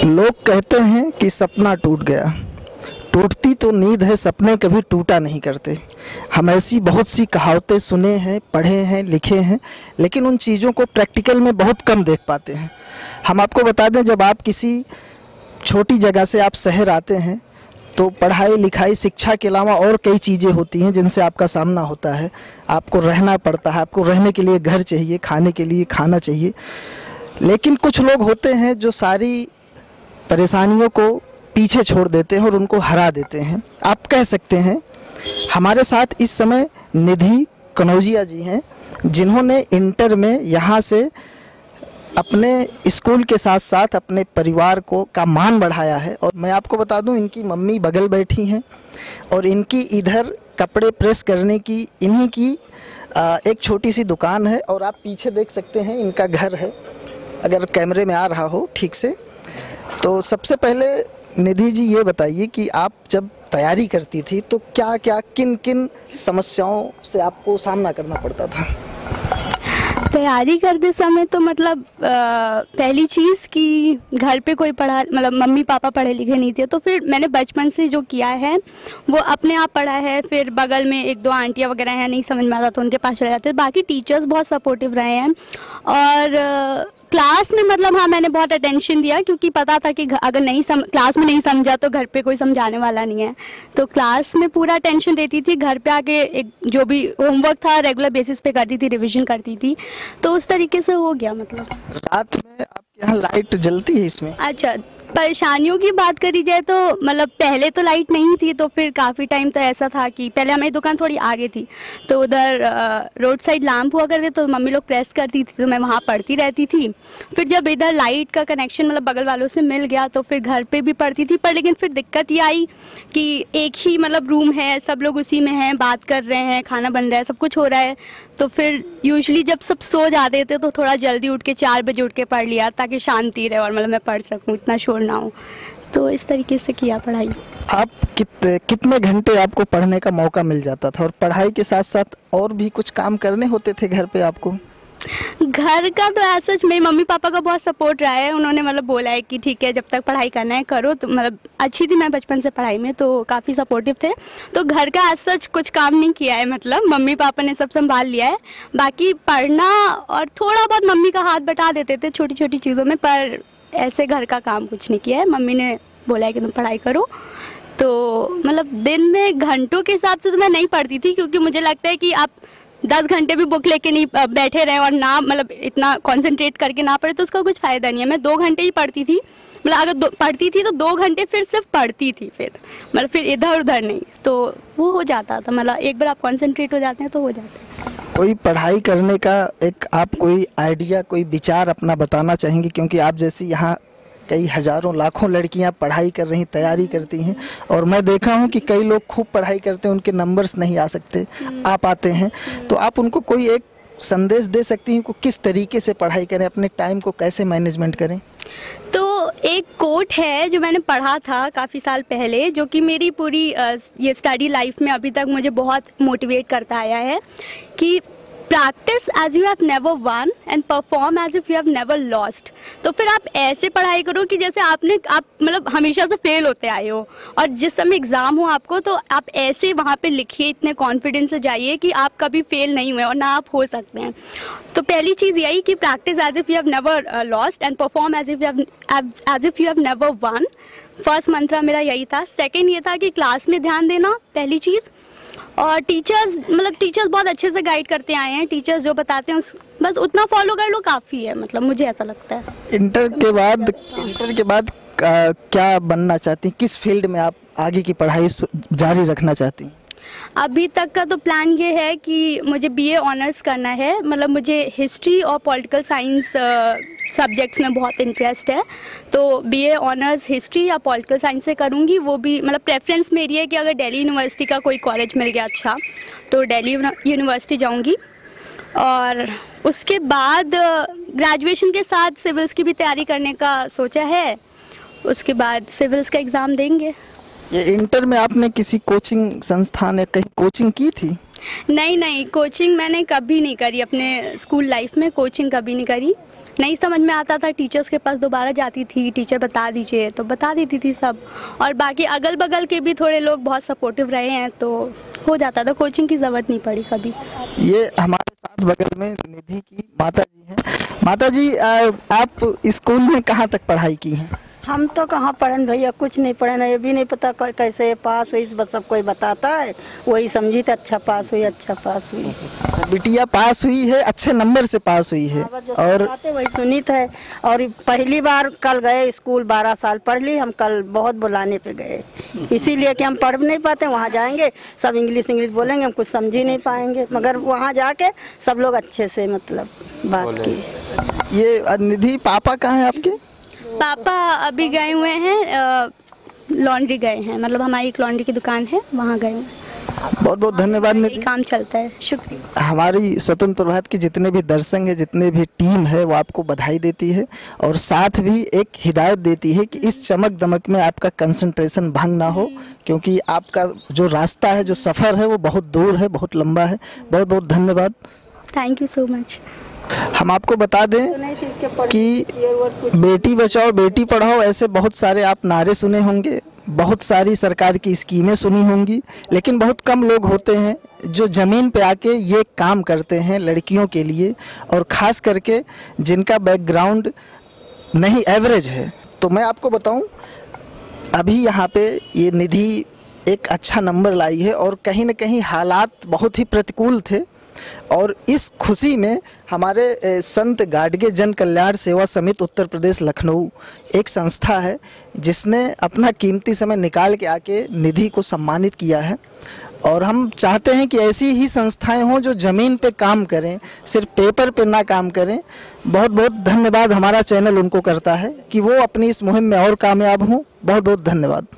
लोग कहते हैं कि सपना टूट गया, टूटती तो नींद है, सपने कभी टूटा नहीं करते। हम ऐसी बहुत सी कहावतें सुने हैं, पढ़े हैं, लिखे हैं, लेकिन उन चीज़ों को प्रैक्टिकल में बहुत कम देख पाते हैं। हम आपको बता दें, जब आप किसी छोटी जगह से आप शहर आते हैं तो पढ़ाई लिखाई शिक्षा के अलावा और कई चीज़ें होती हैं जिनसे आपका सामना होता है। आपको रहना पड़ता है, आपको रहने के लिए घर चाहिए, खाने के लिए खाना चाहिए। लेकिन कुछ लोग होते हैं जो सारी परेशानियों को पीछे छोड़ देते हैं और उनको हरा देते हैं। आप कह सकते हैं हमारे साथ इस समय निधि कनौजिया जी हैं, जिन्होंने इंटर में यहाँ से अपने स्कूल के साथ साथ अपने परिवार का मान बढ़ाया है। और मैं आपको बता दूं, इनकी मम्मी बगल बैठी हैं और इनकी इधर कपड़े प्रेस करने की इन्हीं की एक छोटी सी दुकान है। और आप पीछे देख सकते हैं इनका घर है, अगर कैमरे में आ रहा हो ठीक से। तो सबसे पहले निधि जी ये बताइए कि आप जब तैयारी करती थी तो क्या क्या किन किन समस्याओं से आपको सामना करना पड़ता था? तैयारी करते समय तो मतलब पहली चीज़ कि घर पे कोई मतलब मम्मी पापा पढ़े लिखे नहीं थे, तो फिर मैंने बचपन से जो किया है वो अपने आप पढ़ा है। फिर बगल में एक दो आंटियाँ वगैरह हैं, नहीं समझ में आता तो उनके पास चले जाते। बाकी टीचर्स बहुत सपोर्टिव रहे हैं। और क्लास में मतलब हाँ, मैंने बहुत अटेंशन दिया, क्योंकि पता था कि अगर क्लास में नहीं समझा तो घर पे कोई समझाने वाला नहीं है। तो क्लास में पूरा अटेंशन देती थी, घर पे आके एक जो भी होमवर्क था रेगुलर बेसिस पे करती थी, रिवीजन करती थी। तो उस तरीके से हो गया। मतलब रात में आपके यहाँ लाइट जलती है इसमें? अच्छा, परेशानियों की बात करी जाए तो मतलब पहले तो लाइट नहीं थी, तो फिर काफ़ी टाइम तो ऐसा था कि पहले हमारी दुकान थोड़ी आगे थी, तो उधर रोड साइड लैंप हुआ करते, तो मम्मी लोग प्रेस करती थी, तो मैं वहाँ पढ़ती रहती थी। फिर जब इधर लाइट का कनेक्शन मतलब बगल वालों से मिल गया तो फिर घर पे भी पढ़ती थी। पर लेकिन फिर दिक्कत ये आई कि एक ही मतलब रूम है, सब लोग उसी में हैं, बात कर रहे हैं, खाना बन रहा है, सब कुछ हो रहा है। तो फिर यूजुअली जब सब सो जाते थे तो थोड़ा जल्दी उठ के 4 बजे उठ के पढ़ लिया, ताकि शांति रहे और मतलब मैं पढ़ सकूँ, इतना शोर ना हो। तो इस तरीके से किया पढ़ाई। आप कितने घंटे आपको पढ़ने का मौका मिल जाता था, और पढ़ाई के साथ साथ और भी कुछ काम करने होते थे घर पे आपको? घर का तो ऐसा मेरे मम्मी पापा का बहुत सपोर्ट रहा है। उन्होंने मतलब बोला है कि ठीक है, जब तक पढ़ाई करना है करो। तो मतलब अच्छी थी मैं बचपन से पढ़ाई में, तो काफ़ी सपोर्टिव थे। तो घर का ऐसा कुछ काम नहीं किया है, मतलब मम्मी पापा ने सब संभाल लिया है। बाकी पढ़ना और थोड़ा बहुत मम्मी का हाथ बटा देते थे छोटी छोटी चीज़ों में, पर ऐसे घर का काम कुछ नहीं किया है। मम्मी ने बोला है कि तुम पढ़ाई करो। तो मतलब दिन में घंटों के हिसाब से तो मैं नहीं पढ़ती थी, क्योंकि मुझे लगता है कि आप 10 घंटे भी बुक लेके नहीं बैठे रहे और ना मतलब इतना कंसंट्रेट करके ना पढ़े तो उसका कुछ फ़ायदा नहीं है। मैं 2 घंटे ही पढ़ती थी, मतलब अगर पढ़ती थी तो 2 घंटे फिर सिर्फ पढ़ती थी, फिर मतलब फिर इधर उधर नहीं, तो वो हो जाता था। मतलब एक बार आप कंसंट्रेट हो जाते हैं तो हो जाता है। कोई पढ़ाई करने का एक आप कोई आइडिया, कोई विचार अपना बताना चाहेंगे? क्योंकि आप जैसी यहाँ कई हज़ारों लाखों लड़कियां पढ़ाई कर रही, तैयारी करती हैं, और मैं देखा हूं कि कई लोग खूब पढ़ाई करते हैं, उनके नंबर्स नहीं आ सकते, आप आते हैं। तो आप उनको कोई एक संदेश दे सकती हैं कि किस तरीके से पढ़ाई करें, अपने टाइम को कैसे मैनेजमेंट करें? तो एक कोट है जो मैंने पढ़ा था काफ़ी साल पहले, जो कि मेरी पूरी ये स्टडी लाइफ में अभी तक मुझे बहुत मोटिवेट करता आया है कि practice as you have never won and perform as if you have never lost. तो फिर आप ऐसे पढ़ाई करो कि जैसे आप मतलब हमेशा से फेल होते आए हो, और जिस समय एग्ज़ाम हो आपको तो आप ऐसे वहाँ पे लिखिए, इतने कॉन्फिडेंस से जाइए कि आप कभी फेल नहीं हुए और ना आप हो सकते हैं। तो पहली चीज़ यही कि practice as if you have never lost and perform as if you have never won. First मंत्रा मेरा यही था। सेकेंड ये था कि क्लास में ध्यान देना, पहली चीज़। और टीचर्स बहुत अच्छे से गाइड करते आए हैं। टीचर्स जो बताते हैं बस उतना फॉलो कर लो, काफ़ी है, मतलब मुझे ऐसा लगता है। इंटर के बाद क्या बनना चाहती हैं? किस फील्ड में आप आगे की पढ़ाई जारी रखना चाहती हैं? अभी तक का तो प्लान ये है कि मुझे बीए ऑनर्स करना है। मतलब मुझे हिस्ट्री और पॉलिटिकल साइंस सब्जेक्ट्स में बहुत इंटरेस्ट है, तो बीए ऑनर्स हिस्ट्री या पॉलिटिकल साइंस से करूँगी। वो भी मतलब प्रेफरेंस मेरी है कि अगर दिल्ली यूनिवर्सिटी का कोई कॉलेज मिल गया अच्छा, तो दिल्ली यूनिवर्सिटी जाऊँगी। और उसके बाद ग्रेजुएशन के साथ सिविल्स की भी तैयारी करने का सोचा है। उसके बाद सिविल्स का एग्ज़ाम देंगे। ये इंटर में आपने किसी कोचिंग संस्थान या कहीं कोचिंग की थी? नहीं, कोचिंग मैंने कभी नहीं करी, अपने स्कूल लाइफ में कोचिंग कभी नहीं करी। नहीं समझ में आता था टीचर्स के पास दोबारा जाती थी, टीचर बता दीजिए तो बता देती थी सब। और बाकी अगल बगल के भी थोड़े लोग बहुत सपोर्टिव रहे हैं तो हो जाता था, कोचिंग की ज़रूरत नहीं पड़ी कभी। ये हमारे साथ बगल में निधि की माता जी हैं। माता जी, आप स्कूल में कहाँ तक पढ़ाई की हैं? हम तो कहाँ पढ़न भैया, कुछ नहीं पढ़े ना, ये भी नहीं पता कैसे पास हुई, बस सब कोई बताता है वही समझी तो अच्छा पास हुई, अच्छा पास हुई। बिटिया पास हुई है, अच्छे नंबर से पास हुई है। और वही सुनी थे। और पहली बार कल गए स्कूल, 12 साल पढ़ ली हम, कल बहुत बुलाने पे गए, इसीलिए कि हम पढ़ नहीं पाते, वहाँ जाएंगे सब इंग्लिश बोलेंगे, हम कुछ समझ ही नहीं पाएंगे, मगर वहाँ जाके सब लोग अच्छे से मतलब बात की। ये निधि, पापा कहाँ हैं आपके? पापा अभी गए हुए हैं, लॉन्ड्री गए हैं, मतलब हमारी एक लॉन्ड्री की दुकान है, वहाँ गए हैं। बहुत बहुत धन्यवाद निधि। काम चलता है, शुक्रिया। हमारी स्वतंत्र प्रभात के जितने भी दर्शक हैं, जितने भी टीम है, वो आपको बधाई देती है और साथ भी एक हिदायत देती है कि इस चमक दमक में आपका कंसंट्रेशन भंग ना हो, क्योंकि आपका जो रास्ता है, जो सफ़र है, वो बहुत दूर है, बहुत लंबा है। बहुत बहुत धन्यवाद। Thank you so much. हम आपको बता दें कि बेटी बचाओ बेटी पढ़ाओ ऐसे बहुत सारे आप नारे सुने होंगे, बहुत सारी सरकार की स्कीमें सुनी होंगी, लेकिन बहुत कम लोग होते हैं जो ज़मीन पे आके ये काम करते हैं लड़कियों के लिए, और ख़ास करके जिनका बैकग्राउंड नहीं एवरेज है। तो मैं आपको बताऊं, अभी यहाँ पे ये निधि एक अच्छा नंबर लाई है और कहीं ना कहीं हालात बहुत ही प्रतिकूल थे, और इस खुशी में हमारे संत गाडगे जन कल्याण सेवा समिति उत्तर प्रदेश लखनऊ एक संस्था है जिसने अपना कीमती समय निकाल के आके निधि को सम्मानित किया है। और हम चाहते हैं कि ऐसी ही संस्थाएं हों जो ज़मीन पे काम करें, सिर्फ पेपर पे ना काम करें। बहुत बहुत धन्यवाद हमारा चैनल उनको करता है कि वो अपनी इस मुहिम में और कामयाब हों। बहुत बहुत धन्यवाद।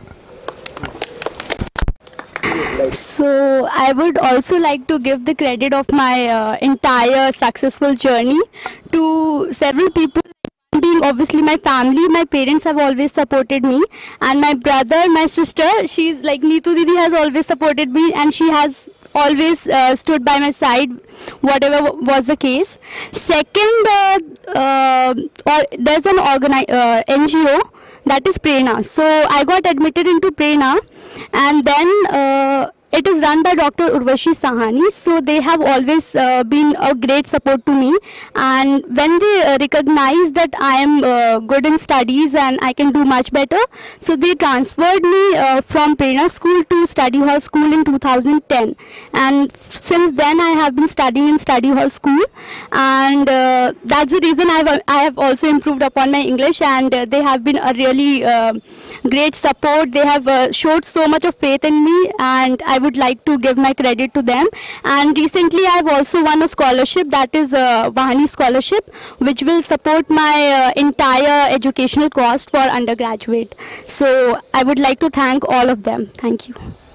So I would also like to give the credit of my entire successful journey to several people, being obviously my family. My parents have always supported me, and my brother, my sister, she's like Neetu Didi has always supported me, and she has always stood by my side whatever was the case. Second, or there's an NGO that is Prerna. So I got admitted into Prerna, and then it is run by Dr. Urvashi Sahani, so they have always been a great support to me, and when they recognize that I am good in studies and I can do much better, so they transferred me from Prerna School to Study Hall School in 2010, and since then I have been studying in Study Hall School, and that's the reason I have also improved upon my English, and they have been a really great support. They have showed so much of faith in me, and I would like to give my credit to them. And recently I have also won a scholarship, that is Vahani scholarship, which will support my entire educational cost for undergraduate. So I would like to thank all of them. Thank you.